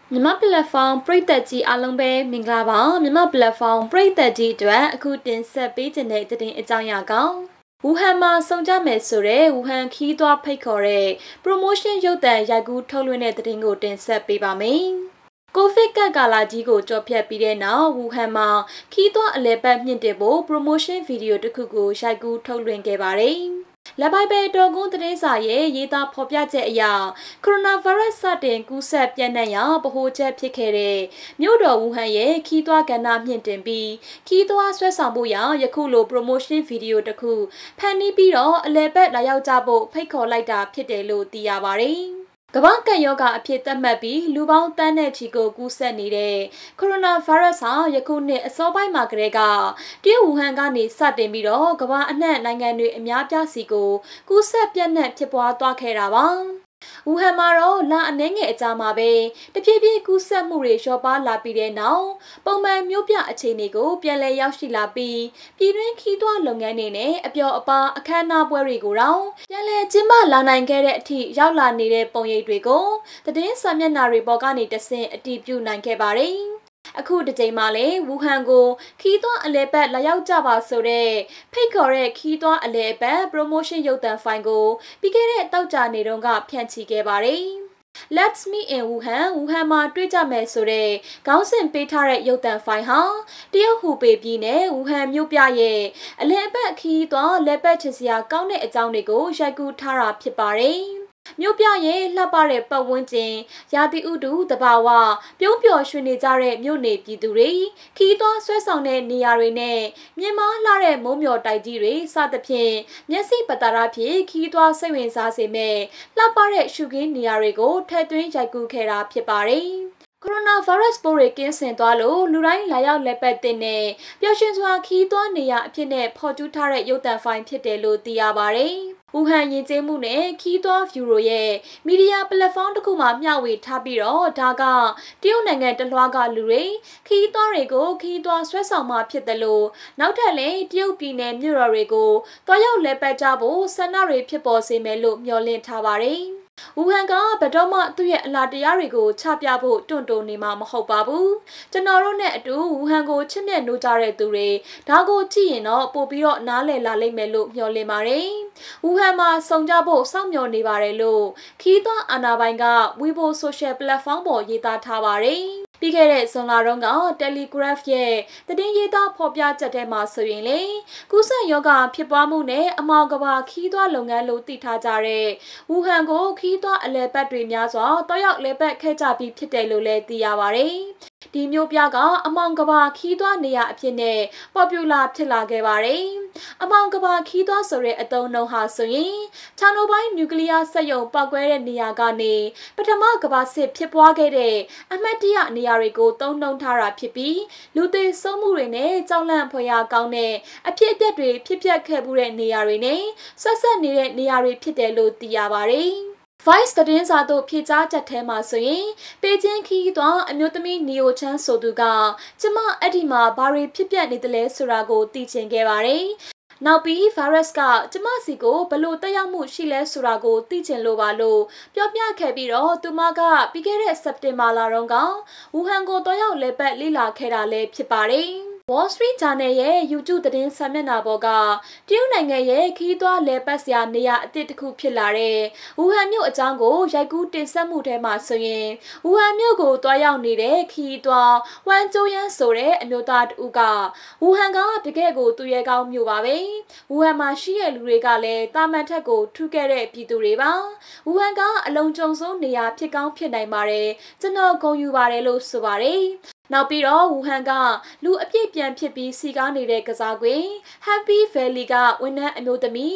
MyanmaPlatform ပရိသတ်ကြီးအားလုံးပဲမင်္ဂလာပါ MyanmaPlatform ပရိသတ်ကြီးအတွက်အခုတင်ဆက်ပေးခြင်းတဲ့သတင်းအကြောင်းအရာကောဝူဟန်မှာစုံကြမယ်ဆိုတဲ့ဝူဟန်ခီးသွွားဖိတ်ခေါ်တဲ့ promotion ရုပ်သံရိုက်ကူးထုတ်လွှင့်တဲ့သတင်းကိုတင်ဆက်ပေးပါမယ်။ကိုဗစ်ကပ်ကာလကြီးကိုကြော်ဖြတ်ပြီးတဲ့နောက်ဝူဟန်မှာခီးသွွားအလဲပတ်မြင့်တင်ဖို့ promotion video တစ်ခုကိုရိုက်ကူးထုတ်လွှင့်ခဲ့ပါတယ်။လက်ပိုက်ပဲတော်ကုန်းသတင်းစာရဲ့ရေးသားဖော်ပြချက်အရကိုရိုနာဗိုင်းရပ်စ်စတင်ကူးစက်ပြန့်နှံ့ရာဗဟိုချက်ဖြစ်ခဲ့တဲ့မြို့တော်ဝူဟန်ရဲ့ခီးသွွားကဏ္ဍမြင့်တင်ပြီးခီးသွွားဆွဲဆောင်ဖို့ရာယခုလို promotion video တစ်ခုဖန်တီးပြီးတော့အလဲပတ်လာရောက်ကြဖို့ဖိတ်ခေါ်လိုက်တာဖြစ်တယ်လို့သိရပါတယ်။ကမ္ဘာ့ကပ်ရောဂါအဖြစ်သတ်မှတ်ပြီးလူပေါင်းတန်းနဲ့ချီကိုကူးစက်နေတဲ့ကိုရိုနာဗိုင်းရပ်စ်ဟာယခုနှစ်အစောပိုင်းမှာကတည်းကတရုတ်ဝူဟန်ကနေစတင်ပြီးတော့ကမ္ဘာအနှံ့နိုင်ငံတွေအများပြားစီကိုကူးစက်ပြန့်နှံ့ဖြစ်ပွားသွားခဲ့တာပါဝူဟန်မှာတော့လအနည်းငယ်အကြာမှာပဲတဖြည်းဖြည်းကူးစက်မှုတွေလျော့ပါလာပြီးတဲ့နောက်ပုံမှန်မျိုးပြအခြေအနေကိုပြန်လည်ရောက်ရှိလာပြီးပြည်တွင်းခီးသွွားလုပ်ငန်းတွေနဲ့အပျော်အပါအခမ်းအနားပွဲတွေကိုတော့ပြန်လည်ကျင်းပလာနိုင်ခဲ့တဲ့အထိရောက်လာနေတဲ့ပုံရိပ်တွေကိုသတင်းစာမျက်နှာတွေပေါ်ကနေတဆင့်အတည်ပြုနိုင်ခဲ့ပါတယ်အခုတစ်ချိန်မှလည်းဝူဟန်ကိုခီးသွွားအလဲပတ်လာရောက်ကြပါဆိုတဲ့ဖိတ်ခေါ်တဲ့ခီးသွွားအလဲပတ် promotion ရုပ်သံဖိုင်ကိုပြီးခဲ့တဲ့တောက်ကြနေတုန်းကဖြန့်ချိခဲ့ပါတယ်။ Let's meet in Wuhan ဝူဟန်မှာတွေ့ကြမယ်ဆိုတဲ့ခေါင်းစဉ်ပေးထားတဲ့ရုပ်သံဖိုင်ဟာတရုတ်ဟူပေပြည်နယ်ဝူဟန်မြို့ပြရဲ့အလဲပတ်ခီးသွွားလဲပတ်ချစ်စရာကောင်းတဲ့အကြောင်းတွေကိုရိုက်ကူးထားတာဖြစ်ပါတယ်။မြို့ပြရဲ့လှပတဲ့ပတ်ဝန်းကျင်ရာသီဥတုတဘာဝပြုံးပျော်ရွှင်နေကြတဲ့မြို့နေပြည်သူတွေခီးသွွားဆွဲဆောင်တဲ့နေရာတွေနဲ့မြင်မာလှတဲ့မိုးမျှော်တိုက်ကြီးတွေစသဖြင့်မျက်စိပတာရဖြင့်ခီးသွွားစိတ်ဝင်စားစေမဲ့လှပတဲ့ရှုခင်းနေရာတွေကိုထည့်သွင်းရိုက်ကူးခဲ့တာဖြစ်ပါတယ်ကိုရိုနာဗိုင်းရပ်စ်ပိုးတွေကင်းစင်သွားလို့လူတိုင်းလာရောက်လက်ပတ်တဲ့နဲ့ပျော်ရွှင်စွာခီးသွွားနေရအဖြစ်နဲ့ဖော်ကျူးထားတဲ့ရုပ်သံဖိုင်ဖြစ်တယ်လို့သိရပါတယ်။ဝူဟန်ယဉ်ကျေးမှုနဲ့ခီးသွွားဗျူရိုရဲ့မီဒီယာပလက်ဖောင်းတစ်ခုမှာမျှဝေထားပြီးတော့ဒါကတရုတ်နိုင်ငံတလွှားကလူတွေခီးသွွားတွေကိုခီးသွွားဆွဲဆောင်မှဖြစ်တယ်လို့နောက်ထပ်လည်းတရုတ်ပြည်နယ်မြို့တော်တွေကိုတွားရောက်လက်ပတ်ကြဖို့ဆန္ဒတွေဖြစ်ပေါ်စေမယ်လို့မျှော်လင့်ထားပါတယ်။ဝူဟန်ကဘယ်တော့မှသူ့ရဲ့အလားတရားတွေကိုချပြဖို့တွန့်တိုးနေမှာမဟုတ်ပါဘူးကျွန်တော်တို့နဲ့အတူဝူဟန်ကိုချစ်မြတ်နိုးကြတဲ့သူတွေဒါကိုကြည့်ရင်တော့ပို့ပြီးတော့နားလည်လာလိမ့်မယ်လို့မျှော်လင့်ပါတယ်ဝူဟန်မှာစုံကြဖို့စောင့်မျှော်နေပါတယ်လို့ခီးသွွားအာနာပိုင်က Weibo Social Platform ပေါ်ရေးသားထားပါတယ်ပြီးခဲ့တဲ့ဇွန်လတုန်းက Telegraph ရဲ့သတင်းရေးသားဖော်ပြချက်ထဲမှာဆိုရင်လေကူးစက်ရောဂါဖြစ်ပွားမှုနဲ့အမောက်ကဘာခီးသွွားလုပ်ငန်းလို့သိထားကြတဲ့ဝူဟန်ကိုခီးသွွားအလဲပတ်တွေများစွာတောက်ရောက်လဲပတ်ခဲ့ကြပြီးဖြစ်တယ်လို့လည်းသိရပါတယ်ဒီမျိုးပြကအမောင်ကဘာခီးသွွားနေရအဖြစ်နဲ့ popular ဖြစ်လာခဲ့ပါတယ်။အမောင်ကဘာခီးသွွားဆိုတဲ့အသုံးအနှုန်းဟာဆိုရင်ချောင်းတို့ပိုင်းနျူကလ িয়ার စက်ရုံပောက်ကွဲတဲ့နေရာကနေပထမကဘာစစ်ဖြစ်ပွားခဲ့တဲ့အမှတ်တရနေရာတွေကိုသုံးနှုန်းထားတာဖြစ်ပြီးလူသေဆုံးမှုတွေနဲ့ကြောက်လန့်ဖွယ်ရာကောင်းတဲ့အဖြစ်အပျက်တွေဖြစ်ပျက်ခဲ့မှုတဲ့နေရာတွေနဲ့ဆက်နေတဲ့နေရာတွေဖြစ်တယ်လို့သိရပါတယ်။ Vice သတင်းစာတို့ဖြေကြားချက်ထဲမှာဆိုရင်ပေကျင်းခီးသွွားအမျိုးသမီးနီယိုချမ်းဆိုသူကကျမအဲ့ဒီမှာဘာတွေဖြစ်ပျက်နေတယ်လဲဆိုတာကိုသိချင်ခဲ့ပါတယ်။နောက်ပြီး virus ကကျမစီကိုဘလို့တက်ရောက်မှုရှိလဲဆိုတာကိုသိချင်လို့ပါလို့ပြောပြခဲ့ပြီးတော့သူမကပြီးခဲ့တဲ့စက်တင်ဘာလတုန်းကဝူဟန်ကိုတော့ရောက်လဲပတ်လေ့လာခဲ့တာလည်းဖြစ်ပါတယ်။ Wall Street Journal ရဲ့ YouTube သတင်းစာမျက်နှာပေါ်ကတရုတ်နိုင်ငံရဲ့ခီးသွွားလဲပတ်စရာနေရာအသစ်တစ်ခုဖြစ်လာတဲ့ဝူဟန်မြို့အကြောင်းကိုရိုက်ကူးတင်ဆက်မှုထဲမှာဆိုရင်ဝူဟန်မြို့ကိုတွားရောက်နေတဲ့ခီးသွွားဝမ်ကျိုးယန်းဆိုတဲ့အမျိုးသားတဦးကဝူဟန်ကတကယ်ကိုသူရဲကောင်းမြို့ပါပဲဝူဟန်မှာရှိတဲ့လူတွေကလည်းတာမန်ထက်ကိုထူးခဲ့တဲ့ပြည်သူတွေပါဝူဟန်ကအလုံးကျုံဆုံးနေရာဖြစ်ကောင်းဖြစ်နိုင်ပါတယ်ကျွန်တော်ဂုဏ်ယူပါတယ်လို့ဆိုပါတယ်နောက်ပြီးတော့ဝူဟန်ကလူအပြည့်ပြန်ဖြစ်ပြီးစီကားနေတဲ့ကစားကွင်း Happy Valley ကဝန်ထမ်းအမျိုးသမီး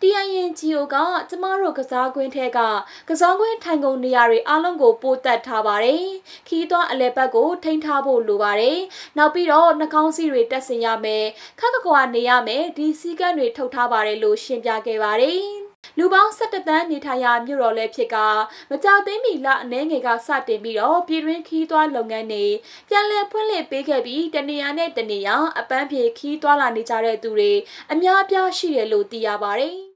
TNGO ကကျမတို့ကစားကွင်းထဲကကစားကွင်းထိုင်ကုန်နေရာတွေအားလုံးကိုပို့တက်ထားပါတယ်ခီးသွွားအလဲပတ်ကိုထိန်းထားဖို့လိုပါတယ်နောက်ပြီးတော့နှာခေါင်းစည်းတွေတက်ဆင်ရမယ်ခက်ကွာနေရမယ်ဒီစည်းကမ်းတွေထုတ်ထားပါတယ်လို့ရှင်းပြခဲ့ပါတယ်လူပေါင်း17တန်းနေထိုင်ရာမြို့တော်လည်းဖြစ်ကမကြသိမီလအနှဲငယ်ကစတင်ပြီးတော့ပြည်တွင်းခီးသွွားလုပ်ငန်းတွေပြန်လည်ဖွင့်လှစ်ပေးခဲ့ပြီးတနေရာနဲ့တနေရာအပန်းဖြေခီးသွွားလာနေကြတဲ့သူတွေအများအပြားရှိတယ်လို့သိရပါတယ်